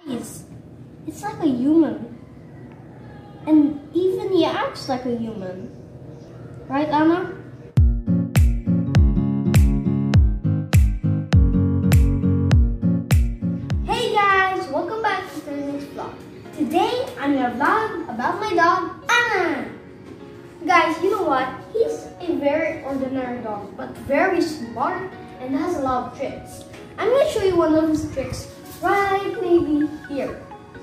It's like a human. And even he acts like a human. Right, Anna? Hey guys, welcome back to Thursday's vlog. Today, I'm gonna vlog about my dog, Anna. Guys, you know what? He's a very ordinary dog, but very smart and has a lot of tricks. I'm gonna show you one of his tricks right maybe here.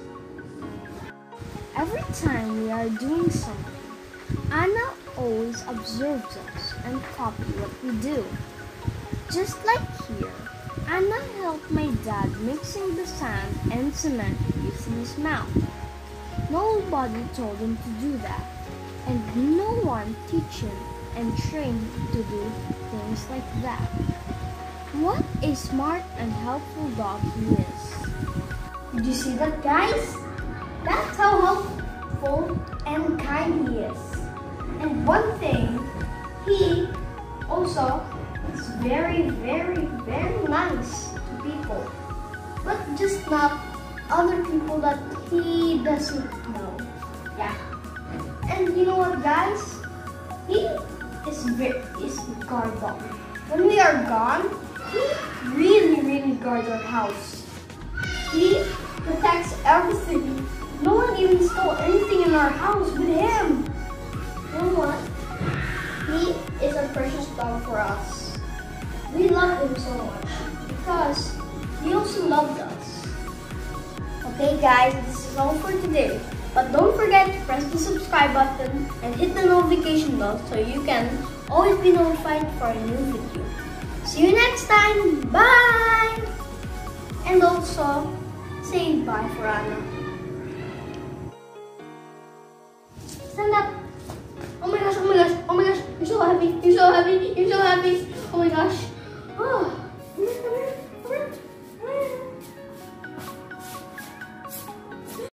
Every time we are doing something, Anna always observes us and copies what we do. Just like here, Anna helped my dad mixing the sand and cement using his mouth. Nobody told him to do that, and no one teach him and trained him to do things like that. What a smart and helpful dog he is. Did you see that, guys? That's how helpful and kind he is. And one thing, he also is very, very, very nice to people. But just not other people that he doesn't know. Yeah. And you know what, guys? He is guard dog. When we are gone, he really guards our house. He protects everything. No one even stole anything in our house with him. You know what? He is a precious dog for us. We love him so much because he also loved us. Okay guys, this is all for today. But don't forget to press the subscribe button and hit the notification bell so you can always be notified for a new video. See you next time. Bye! And also, say bye for Anna. Stand up. Oh my gosh, oh my gosh, oh my gosh. You're so happy, you're so happy, you're so happy. Oh my gosh.